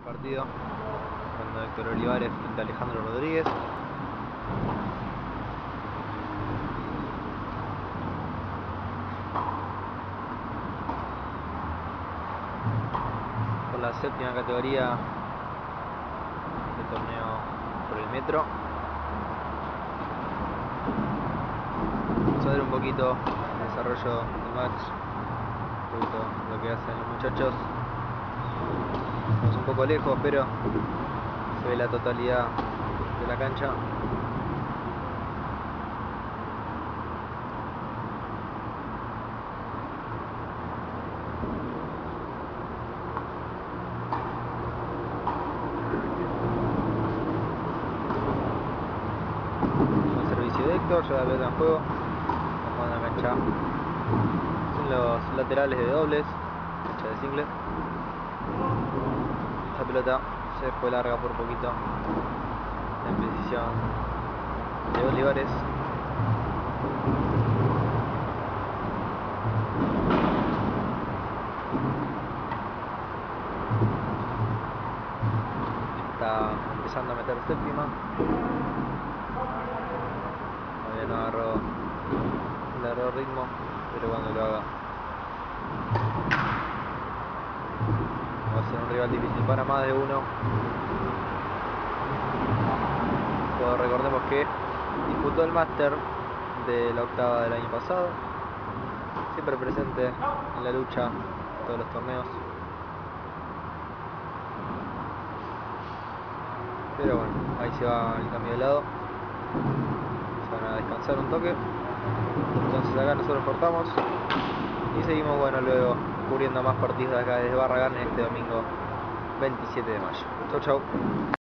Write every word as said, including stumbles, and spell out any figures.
Partido cuando Héctor Olivares frente a Alejandro Rodríguez. Por la séptima categoría del torneo por el metro. Vamos a ver un poquito el desarrollo del match, un poquito lo que hacen los muchachos. Estamos un poco lejos, pero se ve la totalidad de la cancha. El servicio de Héctor, lleva la pelota en juego. Vamos a la cancha sin los laterales de dobles, cancha de singles. Esta pelota se fue larga por poquito. La imprecisión de Olivares. Está empezando a meter séptima. Todavía no agarró, no agarró ritmo, pero cuando lo haga va a ser un rival difícil para más de uno. Pero recordemos que disputó el máster de la octava del año pasado, siempre presente en la lucha en todos los torneos. Pero bueno, ahí se va el cambio de lado. Se van a descansar un toque. Entonces acá nosotros cortamos y seguimos, bueno, luego cubriendo más partidos de acá desde Barragán en este domingo veintisiete de mayo. Chau chau.